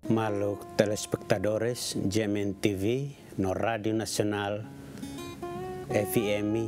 Maluk telespectadores Gemen TV no Radio Nacional FM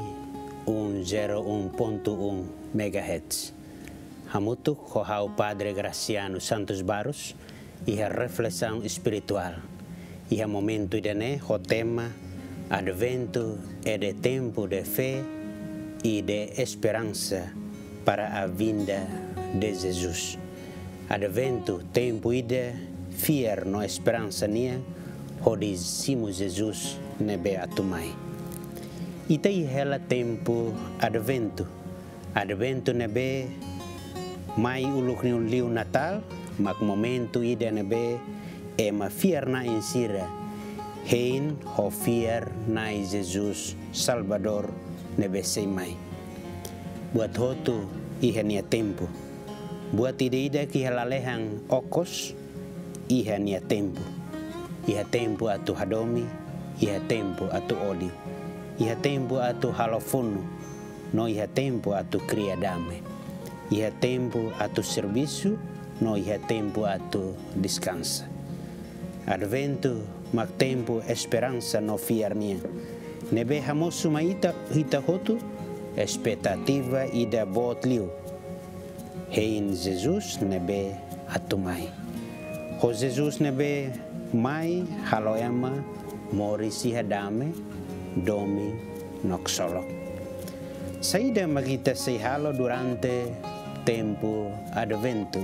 101.1 MHz. Hamutu Kohau Padre Graciano Santos Barros e a reflexão espiritual. E a momento idane o tema Advento é de tempo de fé e de esperança para a vinda de Jesus. Advento, tempo ide, fier no esperança nia, hodizimo Jesus nebe atumai. Itai hela tempo advento. Advento nebe mai uluk ni liu Natal, mak momento ide nebe ma fier na insira. Hein ho fier na Jesus Salvador nebe semai. Buat hotu ihania tempo. Buat ide ki halalehang okos ihania tempo. Iha tempo atu hadomi, iha tempo atu odi. Iha tempo atu halofunu, no iha tempo atu cria dame. Iha tempo atu serviço, no iha tempo atu descansa. Advento mak tempo esperança no fiarnia. Nebe hamosu maita hita hotu, expectativa ida bot liu. Hein Jesus nebe atumai. Ho Jesus nebe mai haloema morisi hadame domi noksolok. Saida magita sei halo durante tempo advento.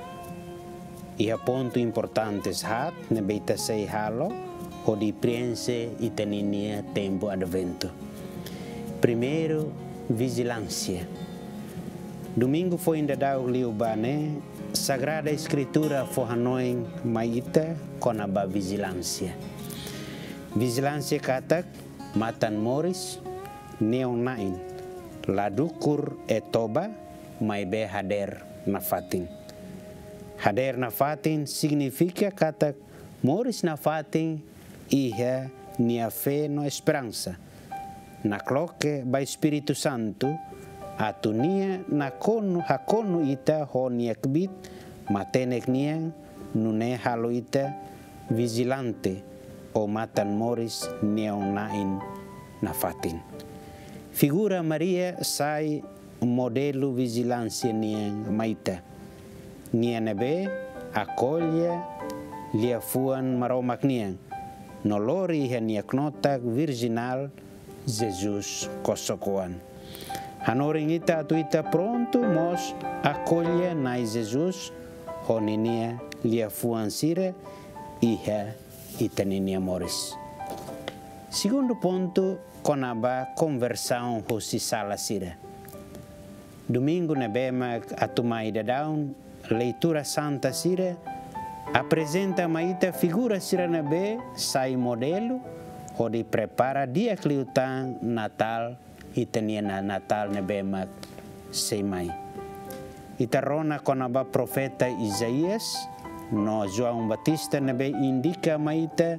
Iha ponto importantes hat nebe ita sei halo ho di prense itaninia tempo advento. Primeiro, vigilância. Domingo foi ainda dado liu bane, Sagrada Escritura for hanoing maita konaba vigilância. Vigilância katak matan moris neon nain, ladukur etoba mai be hader na fatin. Hader na fatin significa katak moris na fatin iha nia fé no esperança. Na cloque ba Espírito Santo atunia na kono hakono ita ho niakbit matenek niang nune halo ita vigilante o matan moris neon nain na fatin. Figura Maria sai modelo vigilância niang maita. Nia nebe acolha lia fuan maromak niang. Nolori haniak notak virginal Jesus kosokoan. Hanoring ita atu ita pronto mos acolha na Jesus honinia lia fuan sira iha itaninia moris. Segundo ponto, konaba conversão hosi sala sira. Domingo nebema atumai dadaun leitura santa sira apresenta maita figura sira nebe sai modelo hodi prepara dia kliutang Natal itania na Natal nebemak semai. Itarona konaba profeta Isaías no João Batista nebe indica maita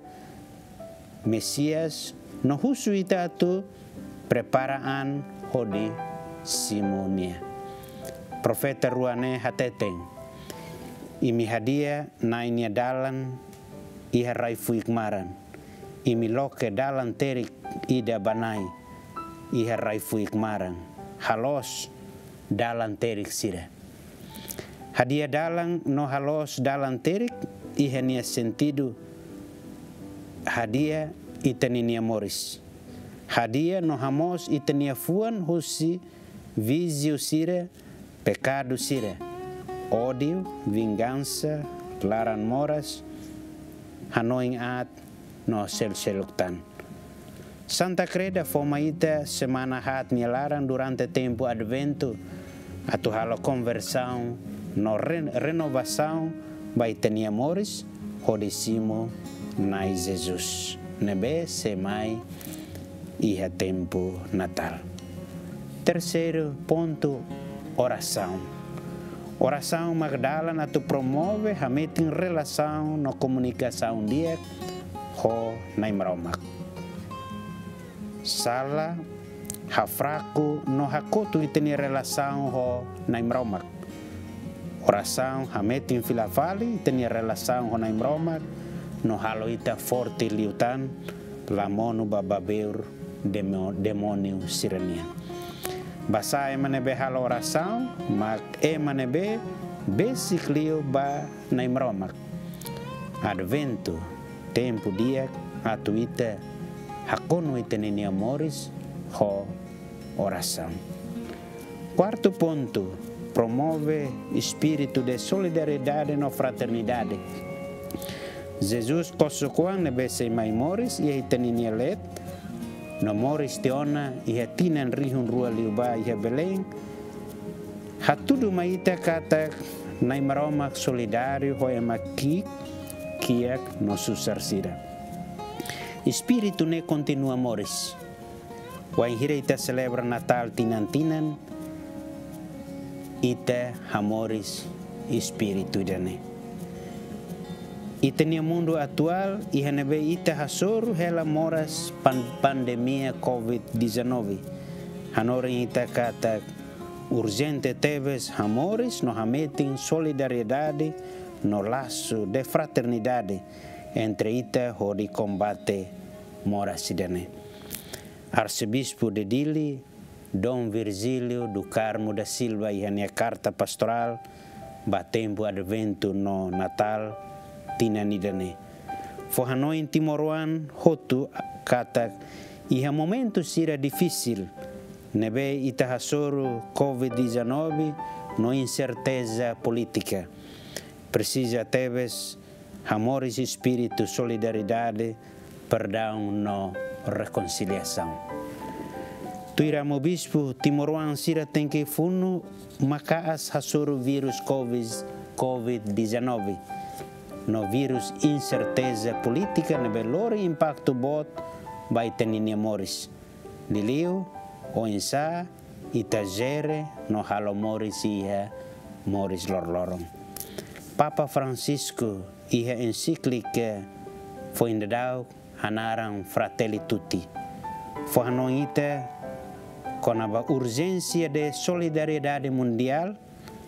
Mesias no husu itatu preparaan hodi simonia. Profeta ruane hateteng imi hadia na inia dalan iha raifu ikmaran imi loke dalan terik ida banai iha raifu ikmaran halos dalan terik sira. Hadia dalang no halos dalan terik iha nia sentido hadia itaninia moris. Hadia no hamos itania fuan husi vizio sira pecado sira. Ódio, vingança, laran moras hanoing at no sel-seluktan. Santa Creda fomaita semana hat nialaran durante tempo advento atu halo conversão no renovação vai tenia moris hodisimo na Jesus nebe semai iha tempo Natal. Terceiro ponto, oração. Oração Magdalena tu promove hametin relação no comunicação dia ho naimromak. Sala hafraku no hakotu iteni relação ho naimromak. oração hametin filafali tenia relação com naim Roma no halo ita forte liutan lamonu bababeur demônio sirenia. Basa emanebe halo oração mak emanebe basically ba naim Roma. Advento tempo dia atuita hakono iteneni amores ho oração. Quarto ponto, promove espírito de solidariedade na fraternidade. Jesus kosukuan nebe sei mai moris e iteneni let no moris teona e tinan rihun rua liuba e Belém. Hatudu maita kata nai maroma solidário ho emaki kiak no susarsira. Espírito ne continua moris. Wa hira ita celebra Natal tinan-tinan ita hamoris espírito dane. Ita ni mundo atual e hanebe ita hasor hela moras pandemia COVID-19. Hanore ita kata urgente teves hamoris no hametin solidariedade no laço de fraternidade entre ita ho di combate moras dane. Arcebispo de Dili, Dom Virgílio do Carmo da Silva e a carta pastoral batempo advento no Natal tinanidane. Forrano em Timoroan hotu kata e a momento será difícil nebe itahasoro COVID-19 no incerteza política. Precisa teves amores espírito solidariedade perdão no reconciliação. Tuiramo bispo Timoroan sira tem que funo makaas hasoro vírus COVID-19. No vírus incerteza política nebe lori impacto bot by tenini moris. Liliu o insa itagere no halo moris iha moris lorloron. Papa Francisco iha encíclica foi indadau hanaram fratelli tutti. Foi hanoita com a urgência de solidariedade mundial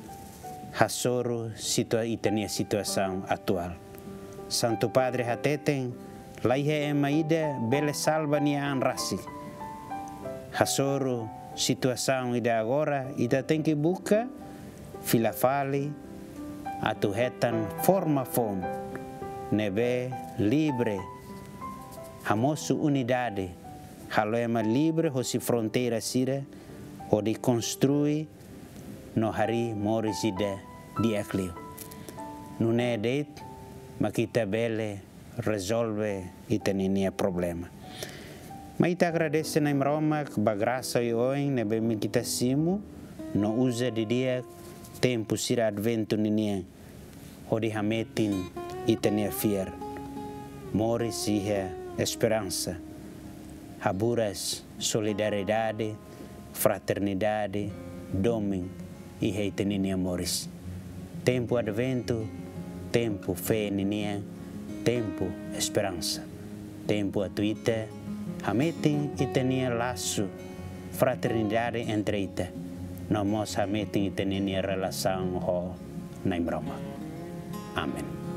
hasoro itania situação atual. Santo Padre hateten laihe emaida bele salva nia anrasi. Hasoro situação ida agora ida tem que buscar filafali atuhetan forma fon nebe libre hamosu unidade haloema libre hosi fronteira sira o de construir no hari morisida di eclio. Non è det ma kita bele resolve itenia problema. Ma ita agradece na Roma ba graça e oi nebe mi kita simu no usa di dia tempo sira advento ninia o de hametin itenia fier. Moris iha esperança. Haburas solidariedade, fraternidade, doming e reitenini amores. Tempo advento, tempo fé ninia, tempo esperança. Tempo atuita, hametin itenia laço, fraternidade entre ita. Nós hametin itenia relação ho na Roma. Amen.